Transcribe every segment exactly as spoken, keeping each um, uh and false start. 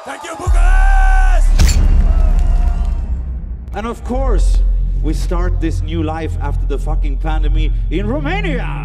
Thank you, Bucharest! And of course, we start this new life after the fucking pandemic in Romania!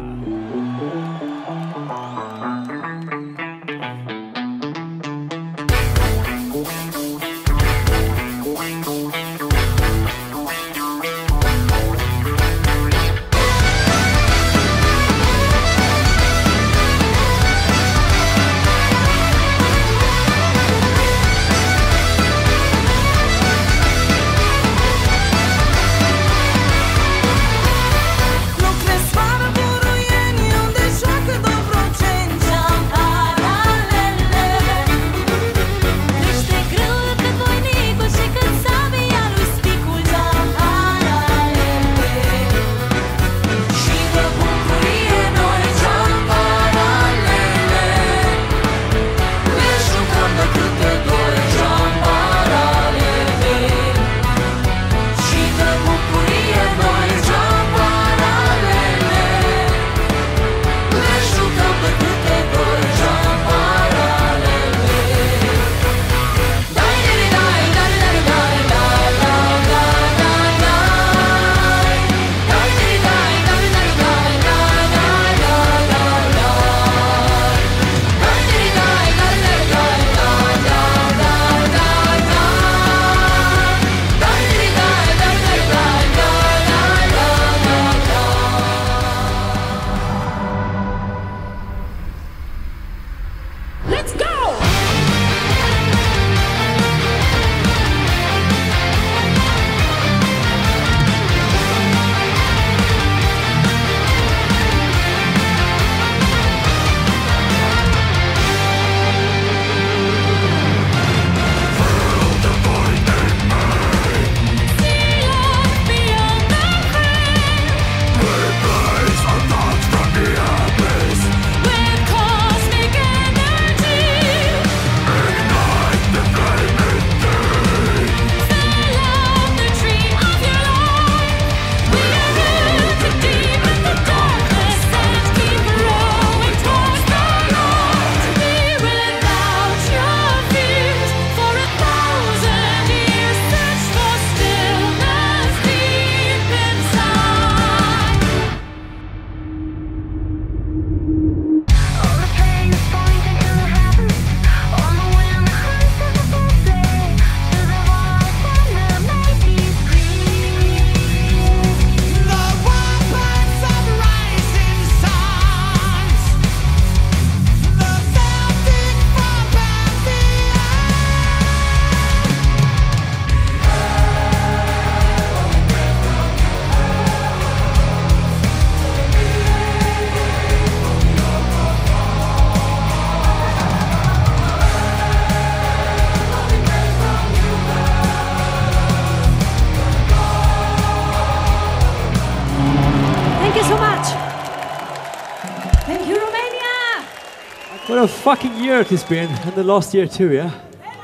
What a fucking year it has been, and the last year too, yeah?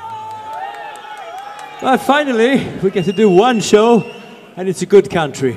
But finally, we get to do one show, and it's a good country.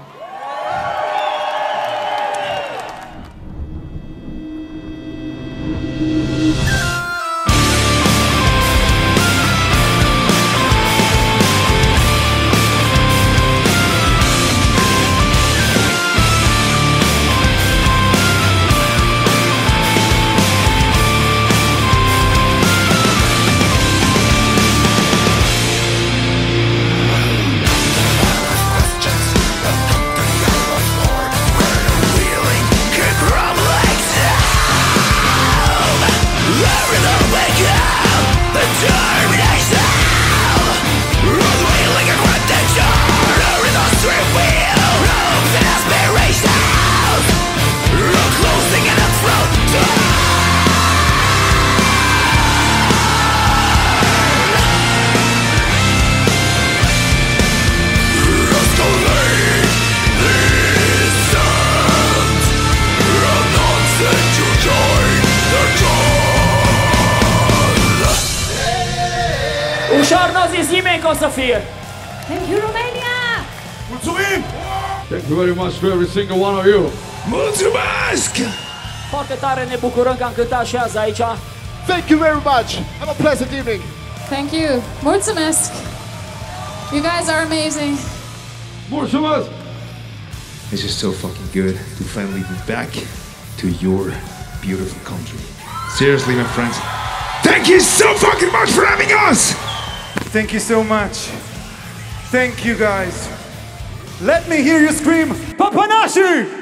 Ușor n-o zis nimeni că o să fie. Thank you, Romania! Mulțumim! Thank you very much to every single one of you. Mulțumesc! Foarte tare ne bucurăm că am cântat și azi aici. Thank you very much. Have a pleasant evening. Thank you. Mulțumesc. You guys are amazing. Mulțumesc! It's just so fucking good to finally be back to your beautiful country. Seriously, my friends, thank you so fucking much for having us! Thank you so much. Thank you guys. Let me hear you scream, Papanashi!